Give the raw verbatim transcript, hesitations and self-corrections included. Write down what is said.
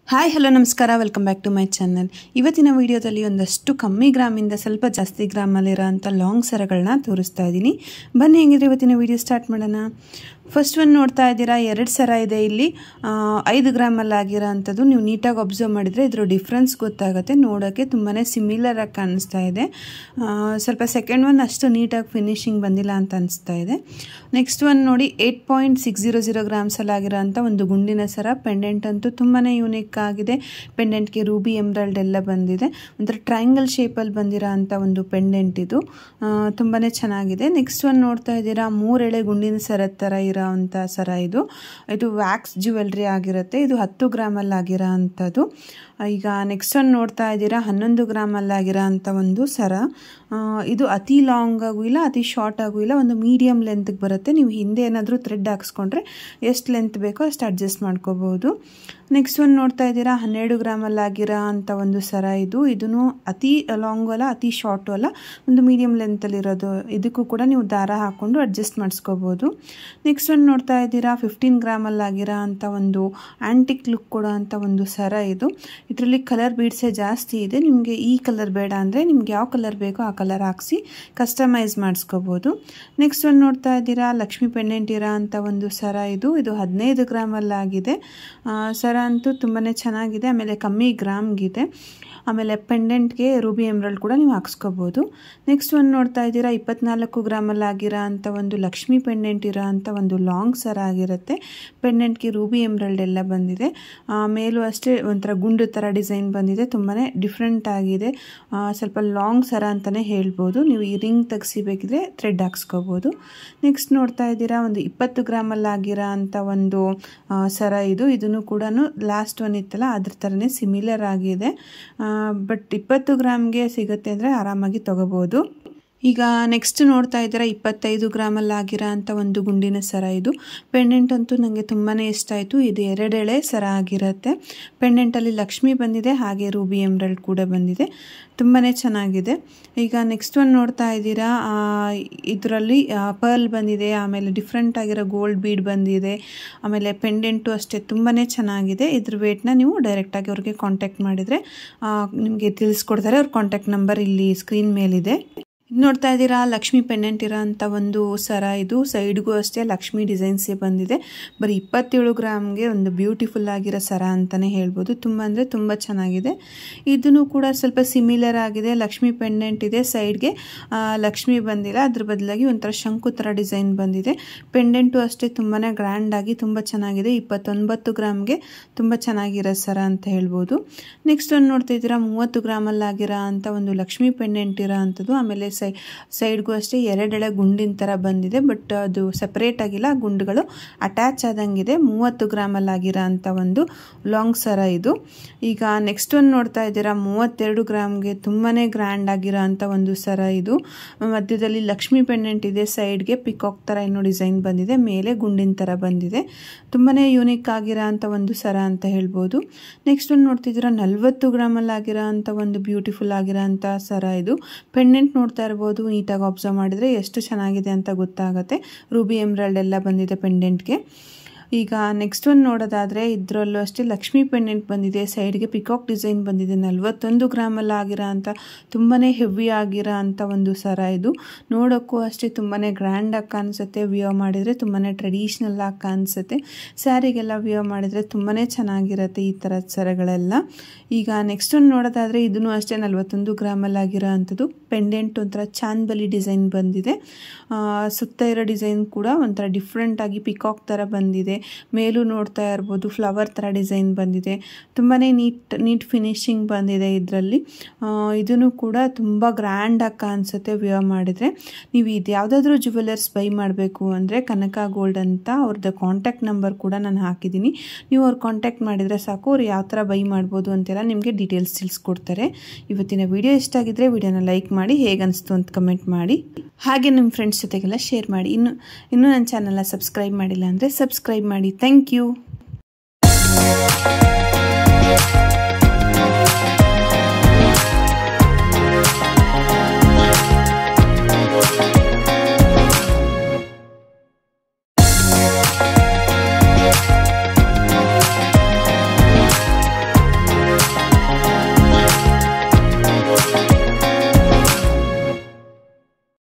Hi hello ನಮಸ್ಕಾರ welcome back to my channel. ಇವತ್ತಿನ ವಿಡಿಯೋದಲ್ಲಿ ಒಂದಷ್ಟು ಕಮ್ಮಿ ಗ್ರಾಮಿಂದ ಸ್ವಲ್ಪ ಜಾಸ್ತಿ ಗ್ರಾಮಲ್ಲಿರೋಂಥ ಲಾಂಗ್ ಸರಗಳನ್ನ ತೋರಿಸ್ತಾ ಇದ್ದೀನಿ. ಬನ್ನಿ ಹೆಂಗಿದ್ರೆ ಇವತ್ತಿನ ವಿಡಿಯೋ ಸ್ಟಾರ್ಟ್ ಮಾಡೋಣ. ಫಸ್ಟ್ ಒಂದು ನೋಡ್ತಾ ಇದ್ದೀರಾ, ಎರಡು ಸರ ಇದೆ ಇಲ್ಲಿ. ಐದು ಗ್ರಾಮಲ್ಲಿ ಆಗಿರೋ ಅಂಥದ್ದು. ನೀವು ನೀಟಾಗಿ ಅಬ್ಸರ್ವ್ ಮಾಡಿದರೆ ಇದರ ಡಿಫ್ರೆನ್ಸ್ ಗೊತ್ತಾಗುತ್ತೆ. ನೋಡೋಕ್ಕೆ ತುಂಬಾ ಸಿಮಿಲರ್ ಆಗಿ ಕಾಣಿಸ್ತಾ ಇದೆ. ಸ್ವಲ್ಪ ಸೆಕೆಂಡ್ ಒನ್ ಅಷ್ಟು ನೀಟಾಗಿ ಫಿನಿಶಿಂಗ್ ಬಂದಿಲ್ಲ ಅಂತ ಅನಿಸ್ತಾ ಇದೆ. ನೆಕ್ಸ್ಟ್ ಒನ್ ನೋಡಿ, eight point six zero zero ಗ್ರಾಮ್ಸಲ್ಲಿ ಆಗಿರೋ ಅಂಥ ಒಂದು ಗುಂಡಿನ ಸರ. ಪೆಂಡೆಂಟ್ ಅಂತೂ ತುಂಬಾ ಯೂನಿಕ್ ಆಗಿದೆ. ಪೆಂಡೆಂಟ್ಗೆ ರೂಬಿ ಎಮ್ರಲ್ಡ್ ಎಲ್ಲ ಬಂದಿದೆ. ಒಂಥರ ಟ್ರಯಾಂಗಲ್ ಶೇಪಲ್ಲಿ ಬಂದಿರೋ ಅಂಥ ಒಂದು ಪೆಂಡೆಂಟ್ ಇದು. ತುಂಬಾ ಚೆನ್ನಾಗಿದೆ. ನೆಕ್ಸ್ಟ್ ಒನ್ ನೋಡ್ತಾ ಇದ್ದೀರಾ, ಮೂರೆಳೆ ಗುಂಡಿನ ಸರ ಥರ ಇರೋ ಅಂಥ ಸರ ಇದು. ಇದು ವ್ಯಾಕ್ಸ್ ಜ್ಯುವೆಲ್ರಿ ಆಗಿರುತ್ತೆ. ಇದು ಹತ್ತು ಗ್ರಾಮಲ್ಲಿ ಆಗಿರೋ ಅಂಥದ್ದು. ಈಗ ನೆಕ್ಸ್ಟ್ ಒನ್ ನೋಡ್ತಾ ಇದ್ದೀರಾ, ಹನ್ನೊಂದು ಗ್ರಾಮಲ್ಲಿ ಆಗಿರೋ ಅಂಥ ಒಂದು ಸರ. ಇದು ಅತಿ ಲಾಂಗ್ ಆಗೂ ಇಲ್ಲ, ಅತಿ ಶಾರ್ಟ್ ಆಗೂ ಇಲ್ಲ, ಒಂದು ಮೀಡಿಯಮ್ ಲೆಂತ್ಗೆ ಬರುತ್ತೆ. ನೀವು ಹಿಂದೆ ಏನಾದರೂ ಥ್ರೆಡ್ ಹಾಕ್ಸ್ಕೊಂಡ್ರೆ ಎಷ್ಟು ಲೆಂತ್ ಬೇಕೋ ಅಷ್ಟು ಅಡ್ಜಸ್ಟ್ ಮಾಡ್ಕೋಬಹುದು. ನೆಕ್ಸ್ಟ್ ಒನ್ ನೋಡ್ತಾ ಇದ್ದೀರಾ, ಹನ್ನೆರಡು ಗ್ರಾಮಲ್ಲಿ ಆಗಿರೋ ಅಂಥ ಒಂದು ಸರ ಇದು. ಇದೂ ಅತಿ ಲಾಂಗು ಅಲ್ಲ, ಅತಿ ಶಾರ್ಟು ಅಲ್ಲ, ಒಂದು ಮೀಡಿಯಮ್ ಲೆಂತಲ್ಲಿರೋದು. ಇದಕ್ಕೂ ಕೂಡ ನೀವು ದಾರ ಹಾಕ್ಕೊಂಡು ಅಡ್ಜಸ್ಟ್ ಮಾಡಿಸ್ಕೋಬೋದು. ನೆಕ್ಸ್ಟ್ ಒನ್ ನೋಡ್ತಾ ಇದ್ದೀರಾ, ಫಿಫ್ಟೀನ್ ಗ್ರಾಮಲ್ಲಿ ಆಗಿರೋ ಅಂಥ ಒಂದು ಆ್ಯಂಟಿಕ್ ಲುಕ್ ಕೊಡೋ ಅಂಥ ಒಂದು ಸರ ಇದು. ಇದರಲ್ಲಿ ಕಲರ್ ಬೀಡ್ಸೇ ಜಾಸ್ತಿ ಇದೆ. ನಿಮಗೆ ಈ ಕಲರ್ ಬೇಡ ಅಂದರೆ ನಿಮ್ಗೆ ಯಾವ ಕಲರ್ ಬೇಕೋ ಆ ಕಲರ್ ಹಾಕ್ಸಿ ಕಸ್ಟಮೈಸ್ ಮಾಡಿಸ್ಕೋಬೋದು. ನೆಕ್ಸ್ಟ್ ಒನ್ ನೋಡ್ತಾ ಇದ್ದೀರಾ, ಲಕ್ಷ್ಮಿ ಪೆಂಡೆಂಟ್ ಇರೋ ಅಂಥ ಒಂದು ಸರ ಇದು. ಇದು ಹದಿನೈದು ಗ್ರಾಮಲ್ಲಿ ಆಗಿದೆ. ಸರ ಅಂತೂ ತುಂಬಾ ಚೆನ್ನಾಗಿದೆ. ಆಮೇಲೆ ಕಮ್ಮಿ ಗ್ರಾಮ್ಗಿದೆ. ಆಮೇಲೆ ಪೆಂಡೆಂಟ್ಗೆ ರೂಬಿ ಎಮ್ರಲ್ಡ್ ಕೂಡ ನೀವು ಹಾಕ್ಸ್ಕೋಬೋದು. ನೆಕ್ಸ್ಟ್ ಒಂದು ನೋಡ್ತಾ ಇದ್ದೀರಾ, ಇಪ್ಪತ್ನಾಲ್ಕು ಗ್ರಾಮಲ್ಲಿ ಆಗಿರೋ ಅಂಥ ಒಂದು ಲಕ್ಷ್ಮಿ ಪೆಂಡೆಂಟ್ ಇರೋ ಅಂಥ ಒಂದು ಲಾಂಗ್ ಸರ ಆಗಿರುತ್ತೆ. ಪೆಂಡೆಂಟ್ಗೆ ರೂಬಿ ಎಮ್ರಲ್ಡ್ ಎಲ್ಲ ಬಂದಿದೆ. ಮೇಲೂ ಅಷ್ಟೇ ಒಂಥರ ಗುಂಡು ಥರ ಡಿಸೈನ್ ಬಂದಿದೆ. ತುಂಬಾ ಡಿಫ್ರೆಂಟ್ ಆಗಿದೆ. ಸ್ವಲ್ಪ ಲಾಂಗ್ ಸರ ಅಂತಲೇ ಹೇಳ್ಬೋದು. ನೀವು ಈ ರಿಂಗ್ ತೆಗಿಸಿಬೇಕಿದ್ರೆ ಥ್ರೆಡ್ ಹಾಕ್ಸ್ಕೋಬೋದು. ನೆಕ್ಸ್ಟ್ ನೋಡ್ತಾ ಇದ್ದೀರಾ, ಒಂದು ಇಪ್ಪತ್ತು ಗ್ರಾಮಲ್ಲಿ ಆಗಿರೋ ಅಂಥ ಒಂದು ಸರ ಇದು. ಇದನ್ನು ಕೂಡ ಲಾಸ್ಟ್ ಒನ್ ಇತ್ತಲ್ಲ ಅದ್ರ ಥರನೇ ಸಿಮಿಲರ್ ಆಗಿದೆ. ಬಟ್ ಇಪ್ಪತ್ತು ಗ್ರಾಮ್ಗೆ ಸಿಗುತ್ತೆ ಅಂದರೆ ಆರಾಮಾಗಿ ತೊಗೋಬೋದು. ಈಗ ನೆಕ್ಸ್ಟ್ ನೋಡ್ತಾ ಇದ್ದೀರಾ, ಇಪ್ಪತ್ತೈದು ಗ್ರಾಮಲ್ಲಿ ಆಗಿರೋ ಅಂಥ ಒಂದು ಗುಂಡಿನ ಸರ ಇದು. ಪೆಂಡೆಂಟ್ ಅಂತೂ ನನಗೆ ತುಂಬಾ ಇಷ್ಟ ಆಯಿತು. ಇದು ಎರಡೆಳೆ ಸರ ಆಗಿರುತ್ತೆ. ಪೆಂಡೆಂಟಲ್ಲಿ ಲಕ್ಷ್ಮಿ ಬಂದಿದೆ, ಹಾಗೆ ರೂಬಿ ಎಮ್ರಲ್ಡ್ ಕೂಡ ಬಂದಿದೆ. ತುಂಬಾ ಚೆನ್ನಾಗಿದೆ. ಈಗ ನೆಕ್ಸ್ಟ್ ಒನ್ ನೋಡ್ತಾ ಇದ್ದೀರಾ, ಇದರಲ್ಲಿ ಪರ್ಲ್ ಬಂದಿದೆ. ಆಮೇಲೆ ಡಿಫ್ರೆಂಟ್ ಆಗಿರೋ ಗೋಲ್ಡ್ ಬೀಡ್ ಬಂದಿದೆ. ಆಮೇಲೆ ಪೆಂಡೆಂಟು ಅಷ್ಟೇ ತುಂಬಾ ಚೆನ್ನಾಗಿದೆ. ಇದ್ರ ವೇಟ್ನ ನೀವು ಡೈರೆಕ್ಟಾಗಿ ಅವ್ರಿಗೆ ಕಾಂಟ್ಯಾಕ್ಟ್ ಮಾಡಿದರೆ ನಿಮಗೆ ತಿಳಿಸ್ಕೊಡ್ತಾರೆ. ಅವ್ರ ಕಾಂಟ್ಯಾಕ್ಟ್ ನಂಬರ್ ಇಲ್ಲಿ ಸ್ಕ್ರೀನ್ ಮೇಲಿದೆ. ನೋಡ್ತಾ ಇದ್ದೀರಾ, ಲಕ್ಷ್ಮಿ ಪೆಂಡೆಂಟ್ ಇರೋ ಅಂಥ ಒಂದು ಸರ ಇದು. ಸೈಡ್ಗೂ ಅಷ್ಟೇ ಲಕ್ಷ್ಮಿ ಡಿಸೈನ್ಸೇ ಬಂದಿದೆ. ಬರೀ ಇಪ್ಪತ್ತೇಳು ಗ್ರಾಮ್ಗೆ ಒಂದು ಬ್ಯೂಟಿಫುಲ್ ಆಗಿರೋ ಸರ ಅಂತಲೇ ಹೇಳ್ಬೋದು. ತುಂಬ ಅಂದರೆ ತುಂಬ ಚೆನ್ನಾಗಿದೆ. ಇದೂ ಕೂಡ ಸ್ವಲ್ಪ ಸಿಮಿಲರ್ ಆಗಿದೆ. ಲಕ್ಷ್ಮಿ ಪೆಂಡೆಂಟ್ ಇದೆ, ಸೈಡ್ಗೆ ಲಕ್ಷ್ಮಿ ಬಂದಿಲ್ಲ. ಅದ್ರ ಬದಲಾಗಿ ಒಂಥರ ಶಂಕು ಥರ ಡಿಸೈನ್ ಬಂದಿದೆ. ಪೆಂಡೆಂಟು ಅಷ್ಟೇ ತುಂಬಾ ಗ್ರ್ಯಾಂಡಾಗಿ ತುಂಬ ಚೆನ್ನಾಗಿದೆ. ಇಪ್ಪತ್ತೊಂಬತ್ತು ಗ್ರಾಮ್ಗೆ ತುಂಬ ಚೆನ್ನಾಗಿರೋ ಸರ ಅಂತ ಹೇಳ್ಬೋದು. ನೆಕ್ಸ್ಟ್ ಒಂದು ನೋಡ್ತಾ ಇದ್ದೀರಾ, ಮೂವತ್ತು ಗ್ರಾಮಲ್ಲಿ ಆಗಿರೋ ಅಂಥ ಒಂದು ಲಕ್ಷ್ಮಿ ಪೆಂಡೆಂಟ್ ಇರೋ ಅಂಥದ್ದು. ಆಮೇಲೆ ಸೈ ಸೈಡ್ಗೂ ಅಷ್ಟೇ ಎರಡೆಳೆ ಗುಂಡಿನ ಥರ ಬಂದಿದೆ. ಬಟ್ ಅದು ಸಪ್ರೇಟ್ ಆಗಿಲ್ಲ, ಗುಂಡುಗಳು ಅಟ್ಯಾಚ್ ಆದಂಗಿದೆ. ಮೂವತ್ತು ಗ್ರಾಮಲ್ಲಿ ಆಗಿರೋ ಅಂಥ ಒಂದು ಲಾಂಗ್ ಸರ ಇದು. ಈಗ ನೆಕ್ಸ್ಟ್ ಒಂದು ನೋಡ್ತಾ ಇದ್ದೀರಾ, ಮೂವತ್ತೆರಡು ಗ್ರಾಮ್ಗೆ ತುಂಬಾ ಗ್ರ್ಯಾಂಡ್ ಆಗಿರೋ ಅಂಥ ಒಂದು ಸರ ಇದು. ಮಧ್ಯದಲ್ಲಿ ಲಕ್ಷ್ಮಿ ಪೆಂಡೆಂಟ್ ಇದೆ, ಸೈಡ್ಗೆ ಪಿಕಾಕ್ ಥರ ಏನೋ ಡಿಸೈನ್ ಬಂದಿದೆ, ಮೇಲೆ ಗುಂಡಿನ ಥರ ಬಂದಿದೆ. ತುಂಬಾ ಯೂನಿಕ್ ಆಗಿರೋ ಅಂಥ ಒಂದು ಸರ ಅಂತ ಹೇಳ್ಬೋದು. ನೆಕ್ಸ್ಟ್ ಒಂದು ನೋಡ್ತಿದ್ದೀರಾ, ನಲ್ವತ್ತು ಗ್ರಾಮಲ್ಲಿ ಆಗಿರೋ ಅಂಥ ಒಂದು ಬ್ಯೂಟಿಫುಲ್ ಆಗಿರೋ ಅಂಥ ಸರ ಇದು. ಪೆಂಡೆಂಟ್ ನೋಡ್ತಾ ಇರ್ಬೋದು, ನೀಟಾಗಿ ಅಬ್ಸರ್ವ್ ಮಾಡಿದರೆ ಎಷ್ಟು ಚೆನ್ನಾಗಿದೆ ಅಂತ ಗೊತ್ತಾಗುತ್ತೆ. ರೂಬಿ ಎಮ್ರಲ್ಡ್ ಎಲ್ಲ ಬಂದಿದೆ ಪೆಂಡೆಂಟ್ಗೆ. ಈಗ ನೆಕ್ಸ್ಟ್ ಒಂದು ನೋಡೋದಾದರೆ, ಇದರಲ್ಲೂ ಅಷ್ಟೇ ಲಕ್ಷ್ಮಿ ಪೆಂಡೆಂಟ್ ಬಂದಿದೆ, ಸೈಡ್ಗೆ ಪಿಕಾಕ್ ಡಿಸೈನ್ ಬಂದಿದೆ. ನಲ್ವತ್ತೊಂದು ಗ್ರಾಮಲ್ಲಿ ಆಗಿರೋ ಅಂಥ ತುಂಬಾ ಹೆವಿ ಆಗಿರೋ ಅಂಥ ಒಂದು ಸರ ಇದು. ನೋಡೋಕ್ಕೂ ಅಷ್ಟೇ ತುಂಬಾ ಗ್ರ್ಯಾಂಡಾಗಿ ಕಾಣಿಸುತ್ತೆ. ವಿಯರ್ ಮಾಡಿದರೆ ತುಂಬಾ ಟ್ರೆಡಿಷ್ನಲ್ ಆಗಿ ಕಾಣಿಸುತ್ತೆ. ಸ್ಯಾರಿಗೆಲ್ಲ ವಿಯರ್ ಮಾಡಿದರೆ ತುಂಬಾ ಚೆನ್ನಾಗಿರುತ್ತೆ ಈ ಥರದ ಸರಗಳೆಲ್ಲ. ಈಗ ನೆಕ್ಸ್ಟ್ ಒಂದು ನೋಡೋದಾದರೆ, ಇದೂ ಅಷ್ಟೇ ನಲ್ವತ್ತೊಂದು ಗ್ರಾಮಲ್ಲಿ ಆಗಿರೋ ಅಂಥದ್ದು. ಪೆಂಡೆಂಟ್ ಒಂಥರ ಚಾಂದ್ಬಲಿ ಡಿಸೈನ್ ಬಂದಿದೆ. ಸುತ್ತ ಇರೋ ಡಿಸೈನ್ ಕೂಡ ಒಂಥರ ಡಿಫ್ರೆಂಟಾಗಿ ಪಿಕಾಕ್ ಥರ ಬಂದಿದೆ. ಮೇಲೂ ನೋಡ್ತಾ ಇರ್ಬೋದು ಫ್ಲವರ್ ಥರ ಡಿಸೈನ್ ಬಂದಿದೆ. ತುಂಬಾ ನೀಟ್ ನೀಟ್ ಫಿನಿಶಿಂಗ್ ಬಂದಿದೆ ಇದರಲ್ಲಿ. ಇದೂ ಕೂಡ ತುಂಬ ಗ್ರ್ಯಾಂಡಾಗಿ ಕಾಣಿಸುತ್ತೆ ವಿಯರ್ ಮಾಡಿದರೆ. ನೀವು ಇದು ಯಾವುದಾದ್ರೂ ಜುವೆಲರ್ಸ್ ಬೈ ಮಾಡಬೇಕು ಅಂದರೆ ಕನಕ ಗೋಲ್ಡ್ ಅಂತ ಅವ್ರದ್ದು ಕಾಂಟ್ಯಾಕ್ಟ್ ನಂಬರ್ ಕೂಡ ನಾನು ಹಾಕಿದ್ದೀನಿ. ನೀವು ಅವ್ರು ಕಾಂಟ್ಯಾಕ್ಟ್ ಮಾಡಿದರೆ ಸಾಕು, ಅವ್ರು ಯಾವ ಥರ ಬೈ ಮಾಡ್ಬೋದು ಅಂತೆಲ್ಲ ನಿಮಗೆ ಡೀಟೇಲ್ಸ್ ತಿಳಿಸ್ಕೊಡ್ತಾರೆ. ಇವತ್ತಿನ ವಿಡಿಯೋ ಇಷ್ಟ ಆಗಿದ್ದರೆ ವಿಡಿಯೋನ ಲೈಕ್ ಮಾಡಿ, ಹೇಗೆ ಅನಿಸ್ತು ಅಂತ ಕಮೆಂಟ್ ಮಾಡಿ, ಹಾಗೆ ನಿಮ್ಮ ಫ್ರೆಂಡ್ಸ್ ಜೊತೆಗೆಲ್ಲ ಶೇರ್ ಮಾಡಿ. ಇನ್ನು ಇನ್ನೂ ನನ್ನ ಚಾನಲ್ನ ಸಬ್ಸ್ಕ್ರೈಬ್ ಮಾಡಿಲ್ಲ ಅಂದರೆ ಸಬ್ಸ್ಕ್ರೈಬ್ ಮಾಡಿ. Thank you.